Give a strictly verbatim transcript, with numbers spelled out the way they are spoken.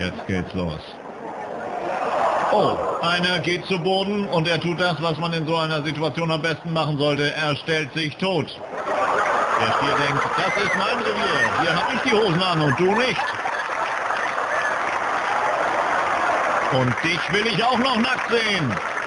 Jetzt geht's los. Oh, einer geht zu Boden und er tut das, was man in so einer Situation am besten machen sollte. Er stellt sich tot. Der Stier denkt, das ist mein Revier. Hier habe ich die Hosen an und du nicht. Und dich will ich auch noch nackt sehen.